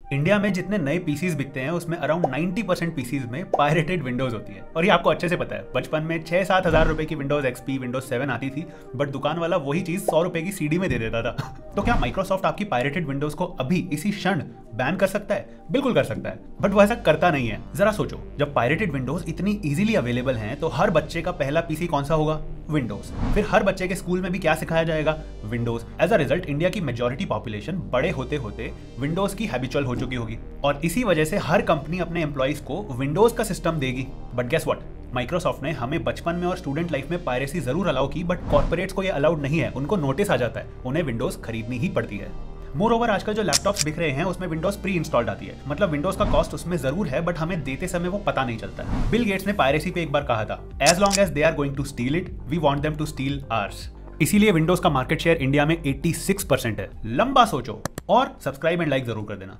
India में जितने नए पीसीज बिकते हैं उसमें अराउंड 90% पीसीज में पायरेटेड विंडोज होती है। और ये आपको अच्छे से पता है, बचपन में 6-7 हजार रुपए की विंडोज एक्सपी विंडोज 7 आती थी, बट दुकान वाला वही चीज 100 रुपए की सीडी में दे देता था। तो क्या माइक्रोसॉफ्ट आपकी पायरेटेड विंडोज को अभी इसी क्षण बैन कर सकता है? बिल्कुल कर सकता है, बट वो ऐसा करता नहीं है। जरा सोचो, जब पायरेटेड विंडोज इतनी इजीली अवेलेबल हैं तो हर बच्चे का पहला पीसी कौन सा होगा? विंडोज। फिर हर बच्चे के स्कूल में भी क्या सिखाया जाएगा? Windows. As a result India की मेजॉरिटी पॉपुलेशन बड़े होते होते विंडोज की हैबिचुअल हो चुकी होगी, और इसी वजह से हर कंपनी अपने एम्प्लॉइज को विंडोज का सिस्टम देगी। बट गेस व्हाट, माइक्रोसॉफ्ट ने हमें बचपन में और स्टूडेंट लाइफ में पायरेसी जरूर अलाउ की, बट कॉर्पोरेट्स को ये अलाउड नहीं है। उनको नोटिस आ जाता है, उन्हें विंडोज खरीदनी ही पड़ती है। मोर ओवर आजकल जो लैपटॉप्स बिक रहे हैं उसमें विंडोज प्री इंस्टॉल्ड आती है, मतलब विंडोज का कॉस्ट उसमें जरूर है, बट हमें देते समय वो पता नहीं चलता है। बिल गेट्स ने पायरेसी पे एक बार कहा था, as long as they are going to steal it, we want them to steal ours. इसीलिए विंडोज का मार्केट शेयर इंडिया में 86% है। लंबा सोचो और सब्सक्राइब एंड लाइक जरूर कर देना।